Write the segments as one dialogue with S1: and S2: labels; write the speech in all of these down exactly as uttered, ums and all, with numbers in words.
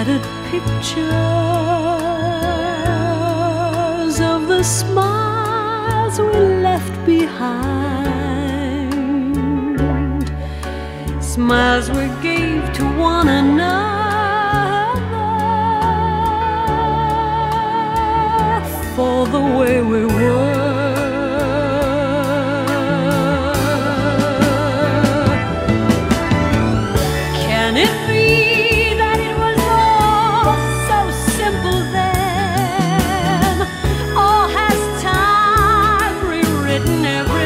S1: scattered pictures of the smiles we left behind, smiles we gave to one another for the way we were. Can it be that it was all so simple then? Or has time rewritten every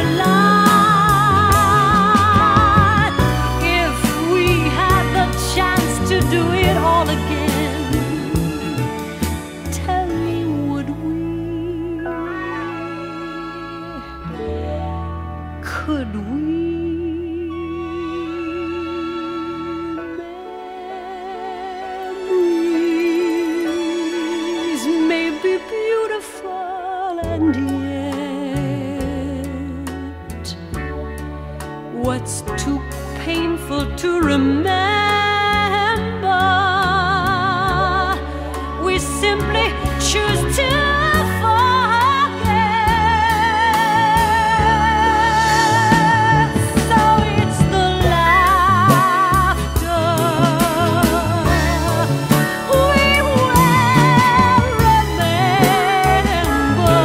S1: line? If we had the chance to do it all again, tell me, would we? Could we? Memories may be beautiful, and yet what's too painful to remember, we simply choose to forget. So it's the laughter we will remember.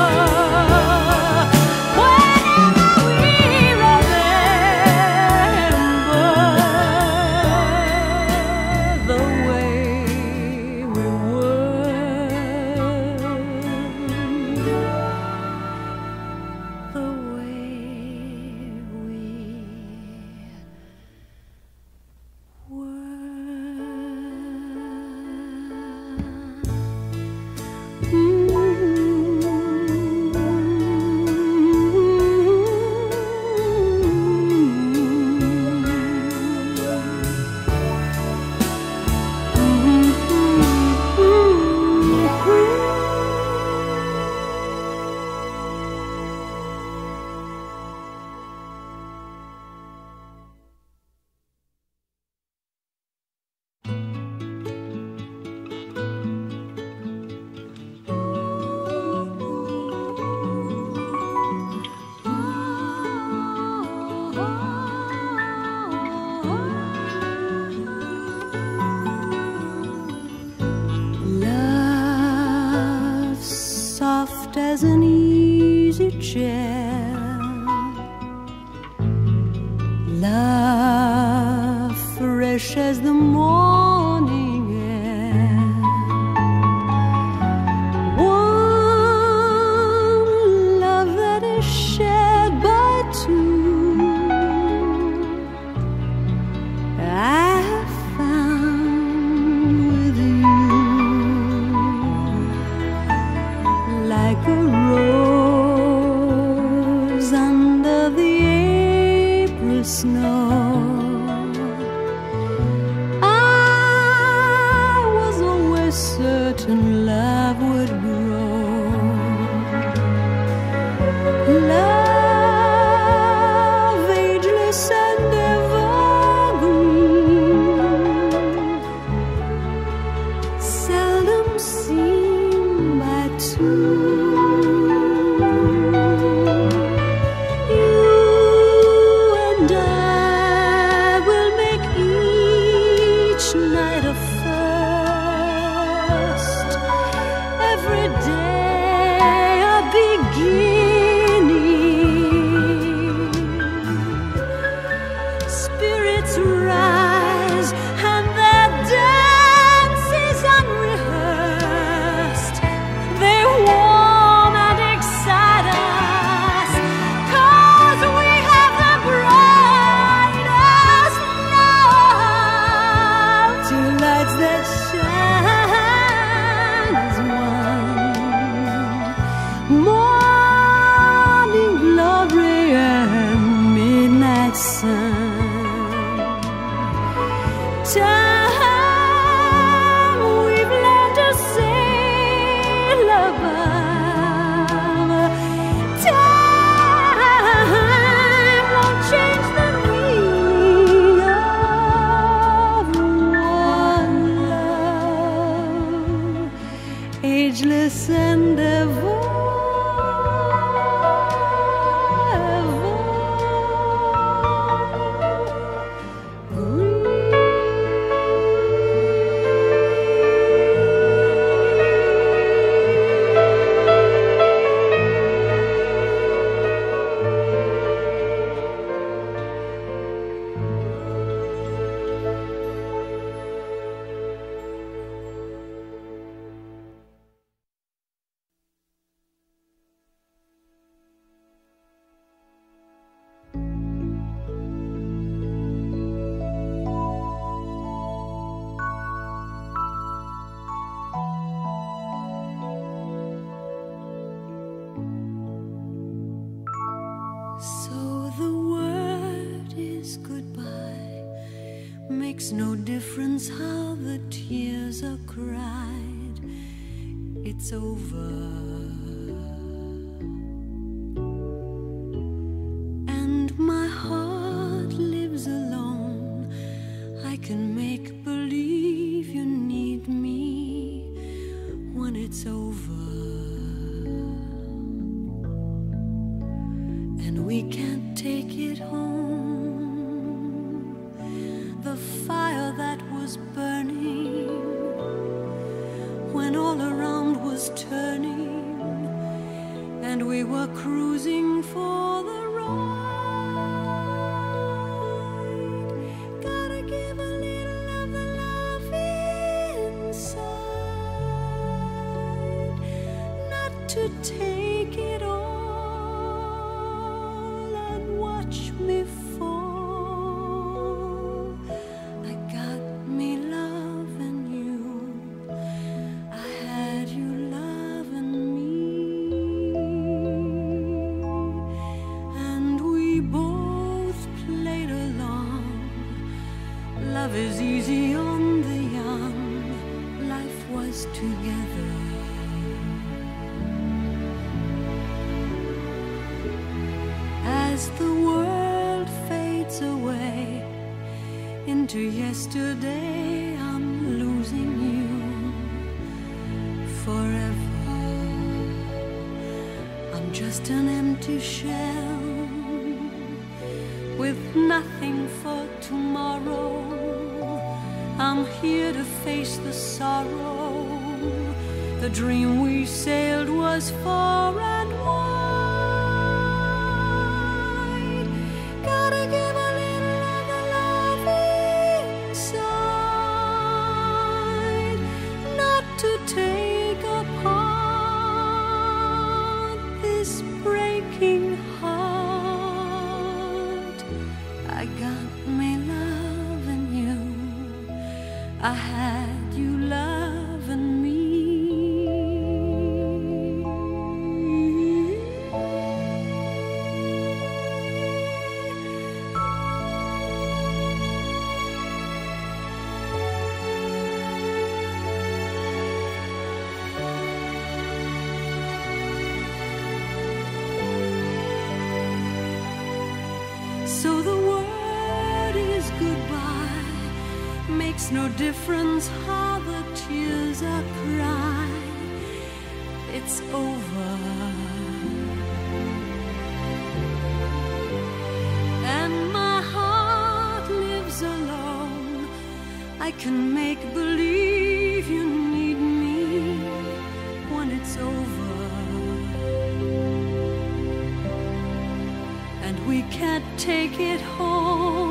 S1: Whenever we remember the way we were, the way we love soft as an easy chair, love fresh as the morning air, one love that is shared by two. I have found with you, like a rose under the April snow. I was always certain love would grow, love ageless and evergreen, seldom seen by two. You and I will make each night a first, every day a beginning. Spirits rise and their dance is unrehearsed. They warm and excite us, 'cause we have the brightest night, two lights that shine as one, morning glory and midnight sun. Time we've learned to sail above. Time won't change the meaning of one love. Makes no difference how the tears are cried, it's over. And my heart lives alone. I can make believe you need me when it's over. And we can't take it home. The fire that was burning when all around was turning, and we were cruising for the ride. Gotta give a little of the love inside, not to take it all and watch me fall. Love is easy on the young. Life was together. As the world fades away into yesterday, I'm losing you forever. I'm just an empty shell with nothing for tomorrow. I'm here to face the sorrow. The dream we sailed was far and wide. Gotta give a little of the love inside, not to take apart this breaking heart. I got me loving you. I had you loving me. So the word is goodbye. Makes no difference how the tears are cried. It's over. And my heart lives alone. I can make believe you need me when it's over. And we can't take it home.